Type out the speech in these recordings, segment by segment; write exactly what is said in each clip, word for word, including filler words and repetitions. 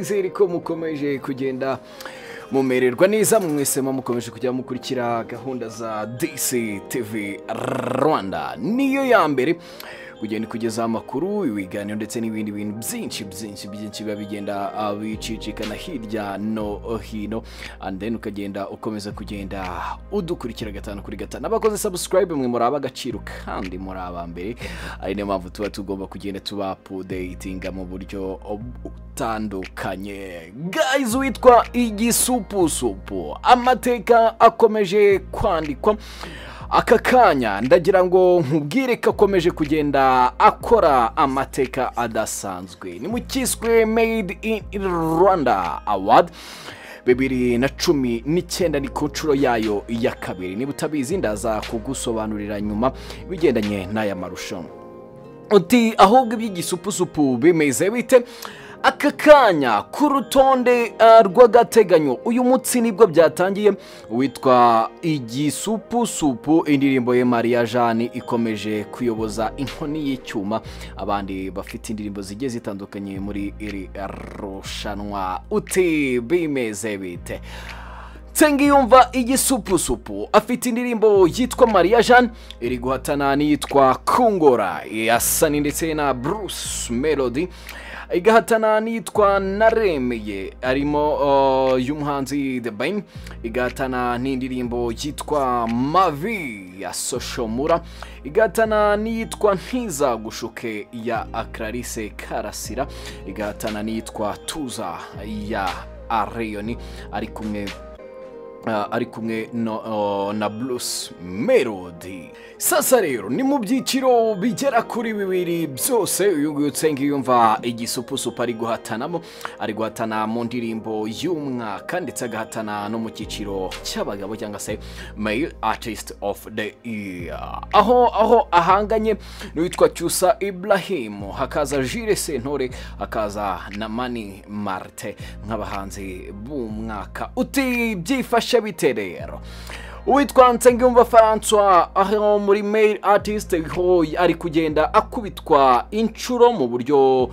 nizere ko mukomeje kugenda mumererwa neza mwese mukomeje kujya mukurikira gahunda za D C T V Rwanda. Niyo ya mbere kugenda kugeza amakuru, ibiganiro ndetse n'ibindi bintu byinshi byinshi byinshi bigenda bicicikana hirya no hino, and then ukagenda ukomeza kugenda udukurikira gatanu kuri gatanu. Abakoze subscribe mwe muri abagaciro kandi muri abambere, ari niyo mpamvu tuba tugomba kugenda tuba updatinga mu buryo utandukanye. Guys, witwa Igisupusupu, amateka akomeje kwandikwa aka kanya. Ndagira ngo nkubwire ko akomeje kugenda akora amateka adasanzwe. Ni mu kiswe Made in Rwanda Award bibiri na cumi n'icyenda, ni ku nshuro yayo ya kabiri. Niba utabizi ndaza kugusobanurira nyuma bigendanye n'aya marushanwa. Uti ahubwo iby'igisupusupu bimeze bite? Aka kanya ku rutonde uh, rw'agateganyo uyu munsi nibwo byatangiye. Witwa Igisupusupu, indirimbo ye Maria Jeanne ikomeje kuyoboza inkoni y'icyuma abandi bafite indirimbo zigiye zitandukanye muri iri rushanwa. Uti bimeze bite? Nsengiyumva Igisupusupu afite indirimbo yitwa Maria Jeanne, iri guhatana n'iyitwa Kungora ya Sunny ndetse na Bruce Melody, igahatana n'iyitwa Naremeye arimo uh, y'umuhanzi The Ben, igahatana n'indirimbo yitwa Mavi ya Soshomura, igahatana n'iyitwa Ntizagushuke ya Clarisse Karasira, igahatana n'iyitwa Tuza ya Areyoni ari kumwe Uh, ari kumwe no, uh, na Bruce Melody. Sasa rero ni mu byiciro bigera kuri bibiri byose uyu nguyu Nsengiyumva Igisupusupu ari guhatanamo, ari guhatana mu ndirimbo y'umwaka ndetse agahatana no mu cyiciro cy'abagabo cyangwa se Male Artist of the Year. Aho aho ahanganye n'uwitwa Cyusa Ibrahim, hakaza Jules Sentore, hakaza na Mani Martin nk'abahanzi b'umwaka. Uti byifashe bite rero? Uwitwa Nsengiyumva François aho muri Male Artist ho ari kugenda akubitwa inshuro mu buryo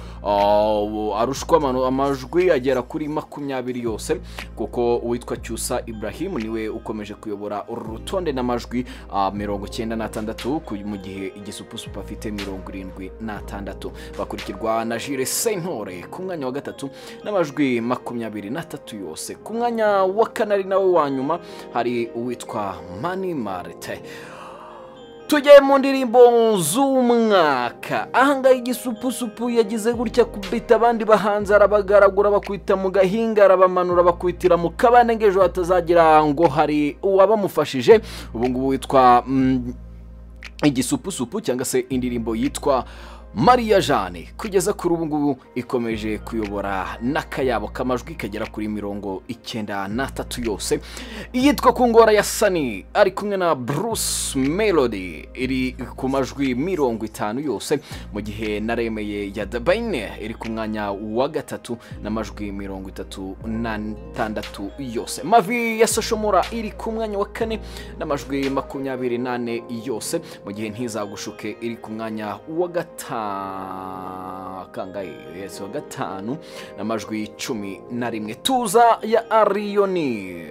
uh, arushwa amajwi agera kuri makumyabiri yose, kuko uwitwa Cyusa Ibrahim niwe ukomeje kuyobora urutonde n'amajwi uh, mirongo icyenda na tandatu, mu gihe Igisupusupu afite mirongo irindwi na tandatu. Bakurikirwa na Jules Sentore ku mwanya wa gatatu n'amajwi makumyabiri na tatu yose. Ku mwanya wa kanari nawe wa nyuma hari uwitwa Mani Martin. Tujye mu ndirimbo z'umwaka. Ahanga Igisupusupu yagize gutya kubita abandi bahanzi, arabagaragura bakwita mu gahinga, arabamanura bakwitira mu kabane ngejo hatazagira ngo hari uwabamufashije. Ubu ngubu witwa mm, Igisupusupu cyangwa se indirimbo yitwa Maria Jeanne kugeza kuri ubu ngubu ikomeje kuyobora n'akayabo kamajwi kagera kuri mirongo icyenda na tatu yose. Iyitwa Kungora ya Sunny ari kumwe na Bruce Melody iri ku majwi mirongo itanu yose, mu gihe Naremeye ya The Ben iri ku mwanya wa gatatu n'amajwi mirongo itatu na tandatu yose. Mavi ya Soshomura iri ku mwanya wa kane n'amajwi makumyabiri nane yose, mu gihe Ntizagushuke iri ku mwanya wa gatanu kangaye yeso gatanu n'amajwi cumi na rimwe. Tuza ya Areyoni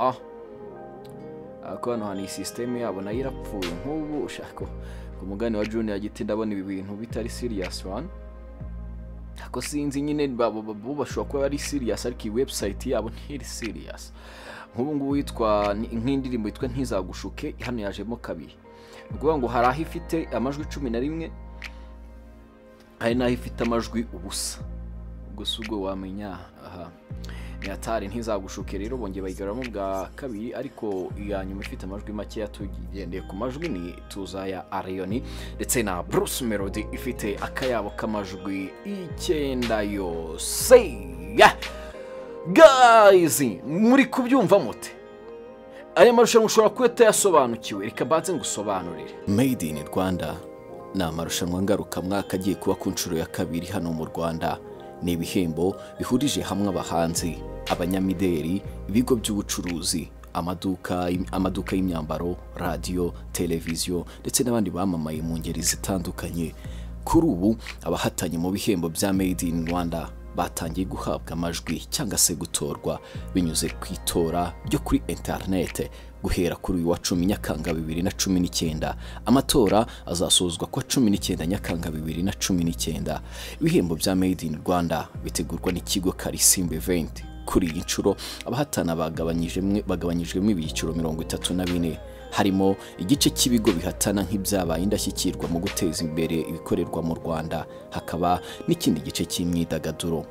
ako hano hani system yabo nayo irapfuye nk'ubu ushaka ku mugani wa Junior Giti. Ndabona ibi bintu bitari serious one, ako sinzi nyine bashobora kuba ari serious ariko website yabo ntiri serious. Nk'ubu ngubu witwa nk'indirimbo yitwa Ntizagushuke hano yajemo kabiri, ukuvuga ngo hari aho ifite amajwi cumi na rimwe, hari naho ifite amajwi ubusa. Gusa ubwo wamenya aha yatari Ntizagushuke rero bongeye bayigaramo bwa kabiri, ariko iya nyuma ifite amajwi make yatugendeye ku majwi ni Tuza ya Areyoni ndetse na Bruce Melody ifite akayabo kamajwi icyenda yose. Yeah. Guys, muri kubyumva mute? Aya marushanwa ushobora kwita yasobanukiwe, reka banze ngusobanurire. Made in Rwanda ni amarushanwa ngaruka mwaka agiye kuba ku nshuro ya kabiri hano mu Rwanda. Ni ibihembo bihurije hamwe abahanzi, abanyamideli, ibigo by'ubucuruzi, amaduka amaduka y'imyambaro, radio, televiziyo ndetse n'abandi bamamaye mu ngeri zitandukanye. Kuri ubu abahatanye mu bihembo bya Made in Rwanda batangiye guhabwa amajwi cyangwa se gutorwa binyuze ku itora ryo kuri interinete guhera kuri uyu wa cumi Nyakanga bibiri na cumi n'icyenda. Amatora azasozwa kwa cumi n'icyenda Nyakanga bibiri na cumi n'icyenda. Ibihembo bya Made in Rwanda bitegurwa n'ikigo Karisimbi Event. Kuri iyi nshuro abahatana bagabanyijwe bagabanyijwemo ibyiciro mirongo itatu na bine, harimo igice cy'ibigo bihatana nk'ibyabaye indashyikirwa mu guteza imbere ibikorerwa mu Rwanda, hakaba n'ikindi gice cy'imyidagaduro.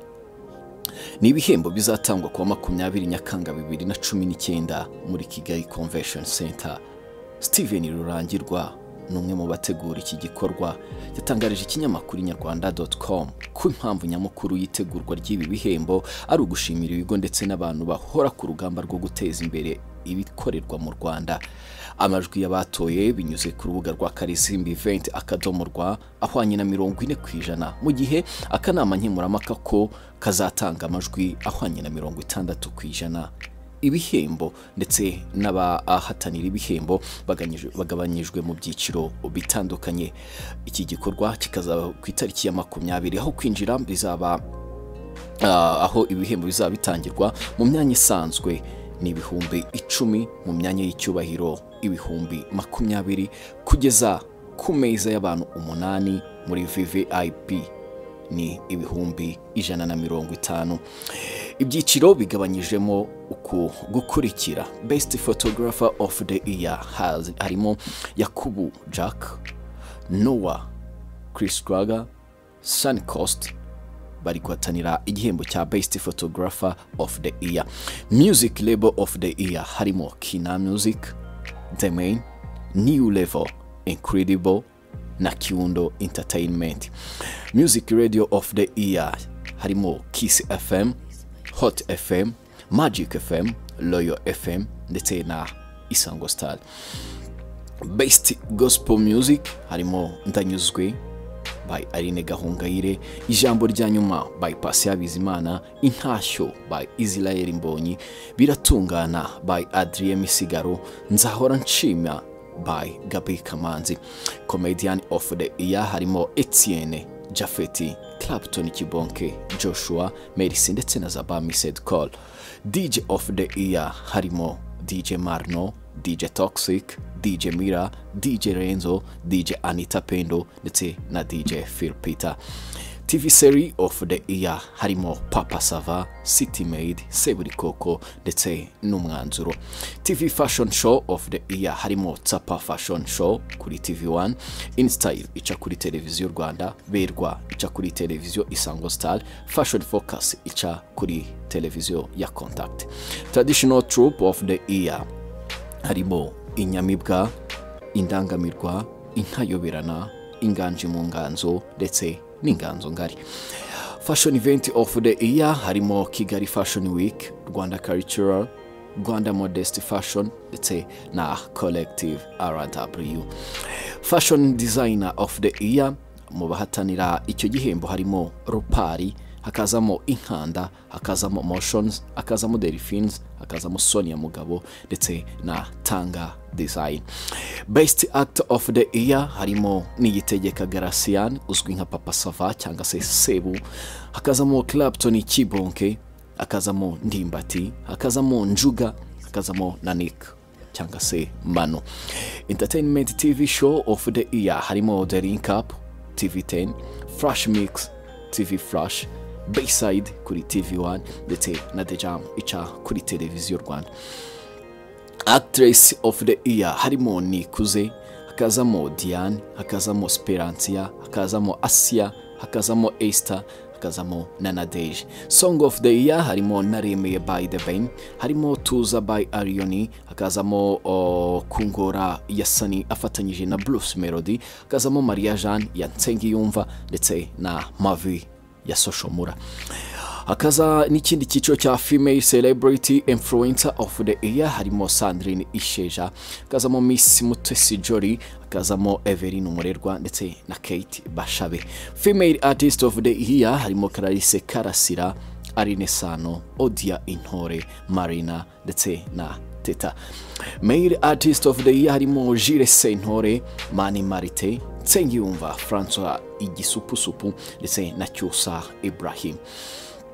Ni ibihembo bizatangwa kuwa makumyabiri Nyakanga bibiri na cumi n'icyenda muri Kigali Convention Center. Steven Rurangirwa numwe mu bategura iki gikorwa yatangarije ikinyamakuru inyarwanda dot com ko impamvu nyamukuru yitegurwa ry'ibi bihembo ari ugushimira ibigo ndetse n'abantu bahora ku rugamba rwo guteza imbere ibikorerwa mu Rwanda. Amajwi y'abatoye binyuze ku rubuga rwa Karisimbi Event akadomo rwa ahwanye na mirongo ine ku ijana, mu gihe akanama nkemurampaka ko kazatanga amajwi ahwanye na mirongo itandatu ku ijana. Ibihembo ndetse n'abahatanira ibihembo bagabanyijwe mu byiciro bitandukanye. Iki gikorwa kikazaba ku itariki ya makumyabiri, aho kwinjira bizaba uh, aho ibihembo bizaba bitangirwa mu myanya isanzwe ni ibihumbi icumi, mu myanya y'icyubahiro ibihumbi makumyabiri, kugeza ku meza y'abantu umunani muri V V I P ni ibihumbi ijana na mirongo itanu. Ibyiciro bigabanyijemo uku gukurikira: Best Photographer of the Year harimo Yakubu Jack, Noah, Chris Krager, Sunny Coast bari guhatanira igihembo cya Best Photographer of the Year. Music Label of the Year harimo Kina Music, The Main, New Level, Incredible na Kiundo Entertainment. Music Radio of the Year harimo Kiss F M, Hot F M, Magic F M, Loyal F M ndetse na Isango Star. Best Gospel Music harimo Ndanyuzwe by Aline Gahongayire, Ijambo rya nyuma by Patient Bizimana, Intashyo by Israel Mbonyi, Biratungana by Adrien Misigaro, Nzahora Nshima by Gabi Kamanzi. Comedian of the Year harimo Etienne, Jafeti, Clapton Kibonke, Joshua, Mercy ndetse na Zabami Said Call. D J of the Year harimo D J Marno, D J Toxic, D J Mira, D J Renzo, D J Anita Pendo ndetse na D J Phil Peter. T V Series of the Year harimo Papa Sava, City Maid, Seburikoko ndetse n'Umwanzuro. T V Fashion Show of the Year harimo Tsapa Fashion Show kuri T V one, InStyle ica kuri Televiziyo Rwanda, Berwa ica kuri Televiziyo Isango Star, Fashion Focus ica kuri Televiziyo ya Contact. Traditional Troupe of the Year harimo Inyamibwa, Indangamirwa, Intayoberana, Inganji mu nganzo ndetse n'inganzo ngari. Fashion Event of the Year harimo Kigali Fashion Week, Rwanda Cultural, Rwanda Modest Fashion ndetse na Collective R W. Fashion Designer of the Year mu bahatanira icyo gihembo harimo Ropari, hakazamo Inkanda, hakazamo Motions, hakazamo Delphines, hakazamo Sonia Mugabo ndetse na Tanga Design. Best Actor of the Year harimo Niyitegeka Gracian uzwi nka Papa Sava cyangwa se Sebu, hakazamo Clapton Kibonke, hakazamo Ndimbati, hakazamo Njuga, hakazamo Nanik cyangwa se Mano. Entertainment T V Show of the Year harimo The Link Up, T V ten, Flash Mix, T V Flash, Bayside kuri T V one ndetse na The Jam ica kuri Televiziyo Rwanda. Actress of the Year harimo Nikuze, hakazamo Diane, hakazamo Sperantia, hakazamo Asia, hakazamo Esther, hakazamo Nanadeje. Song of the Year harimo Naremeye by The Ben, harimo Tuza by Arioni, hakazamo uh, Kungora ya Sunny afatanyije na Blues Melody, hakazamo Maria Jeanne ya Nsengiyumva ndetse na Mavi ya Soshomura. Hakaza n'ikindi cyiciro cya Female Celebrity Influencer of the Year harimo Sandrine Isheja, hakazamo Miss Mutesi Jolly, hakazamo Evelyn Umurerwa ndetse na Kate Bashabe. Female Artist of the Year harimo Clarisse Karasira, Aline Sano, Odia Intore, Marina ndetse na Teta. Male Artist of the Year harimo Jules Sentore, Mani Marite, Nsengiyumva François Igisupusupu ndetse na Cyusa Ibrahim.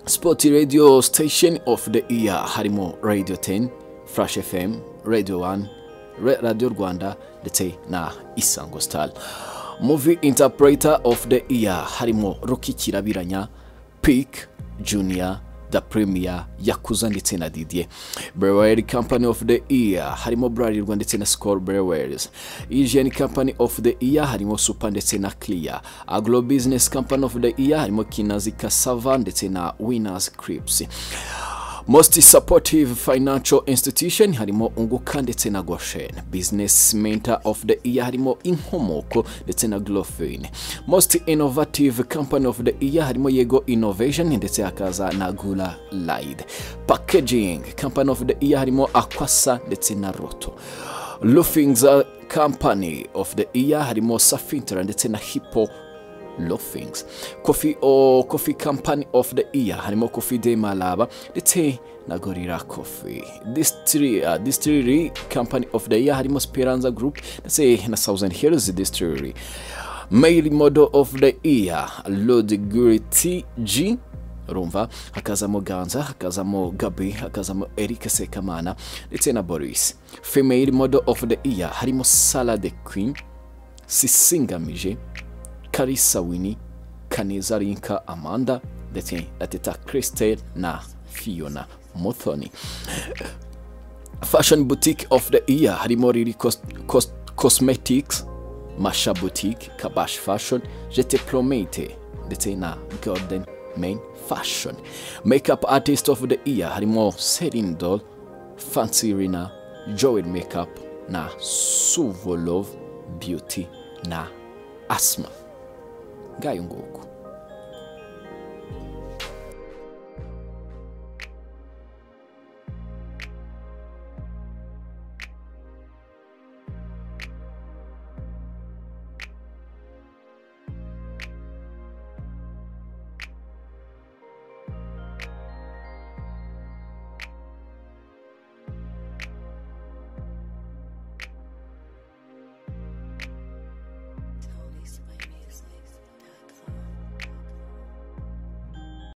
sport radio station of the year harimo Radio ten, Flash F M, Radio one, Radio Rwanda ndetse na Isango Star. Movie interpreter of the year harimo Rocky Kirabiranya, Peak Junior, The Premier, Yakuza ndetse na Didier. Brewery Company of the Year harimo Bralirwa ndetse na Skol Breweries. Asian Company of the Year harimo Super ndetse na Clear. Agro Business Company of the Year harimo Kinazi Cassava ndetse na Winners Crips. Most supportive financial institution harimo Unguka ndetse na Goshen. Business mentor of the year harimo Inkomoko ndetse na Glowfin. Most innovative company of the year harimo Yego Innovation ndetse akaza na Gula Light. Packaging company of the year harimo Akwasa ndetse na Roto. Loafings company of the year harimo Safintra ndetse na Hippo Loafings. Coffee or coffee company of the year harimo Coffee de Malaba ndetse na Gorilla Coffee. Distillery, uh, distillery company of the year harimo Speranza Group ndetse na Thousand Hills Distillery. Male model of the year Lord Gurity G Rumva, hakazamo Ganza, hakazamo Gabi, hakazamo Eric Sekamana ndetse na Boris. Female model of the year harimo Sala the Queen, Sisingamije, Karisa Winnie, Kaneza Rinka Amanda ndetse na Teta Christelle na Fiona Muthoni. Fashion boutique of the year harimo Riri Cos Cos Cosmetics, Masha Boutique, Kabash Fashion, Jete Promete ndetse na Golden Main Fashion. Makeup artist of the year harimo Celine Doll, Fancy Rina, Joel Makeup na Suvolov Beauty na Asma. Ngayo nguko.